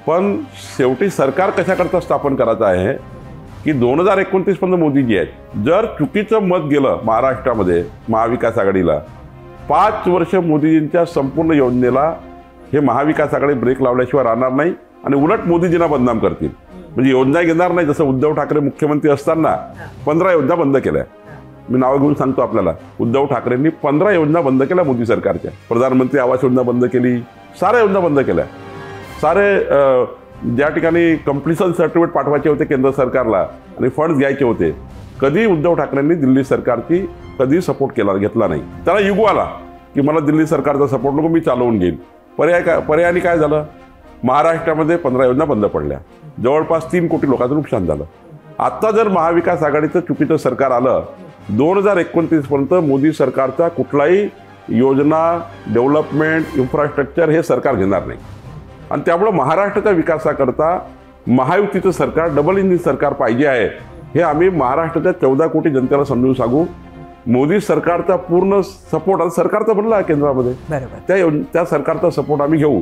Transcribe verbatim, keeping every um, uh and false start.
पण शेवटी सरकार कशाकरता स्थापन करायचं आहे की दोन हजार एकोणतीस पर्यंत मोदीजी आहेत. जर चुकीचं मत गेलं महाराष्ट्रामध्ये महाविकास आघाडीला, पाच वर्ष मोदीजींच्या संपूर्ण योजनेला हे महाविकास आघाडी ब्रेक लावल्याशिवाय राहणार नाही आणि उलट मोदीजींना बदनाम करतील. म्हणजे योजना घेणार नाही. जसं उद्धव ठाकरे मुख्यमंत्री असताना पंधरा योजना बंद केल्या. मी नाव घेऊन सांगतो आपल्याला, उद्धव ठाकरेंनी पंधरा योजना बंद केल्या मोदी सरकारच्या. प्रधानमंत्री आवास योजना बंद केली, साऱ्या योजना बंद केल्या. सारे ज्या ठिकाणी कंप्लिशन सर्टिफिकेट पाठवायचे होते केंद्र सरकारला आणि फंड्स घ्यायचे होते, कधी उद्धव ठाकरेंनी दिल्ली सरकारची कधी सपोर्ट केला घेतला नाही. त्याला युगो आला की मला दिल्ली सरकारचा सपोर्ट नको, मी चालवून घेईन. पर्याय काय पर्यायाने काय झालं, महाराष्ट्रामध्ये पंधरा योजना बंद पडल्या, जवळपास तीन कोटी लोकांचं नुकसान झालं. आत्ता जर महाविकास आघाडीचं चुकीचं सरकार आलं, दोन हजार एकोणतीस पर्यंत मोदी सरकारचा कुठलाही योजना डेव्हलपमेंट इन्फ्रास्ट्रक्चर हे सरकार घेणार नाही. आणि त्यामुळं महाराष्ट्राच्या विकासाकरता महायुतीचं सरकार, डबल इंजिन सरकार पाहिजे आहे, हे आम्ही महाराष्ट्राच्या चौदा कोटी जनतेला समजून सांगू. मोदी सरकारचा पूर्ण सपोर्ट, सरकारचा बनला केंद्रामध्ये, त्या त्या सरकारचा सपोर्ट आम्ही घेऊ.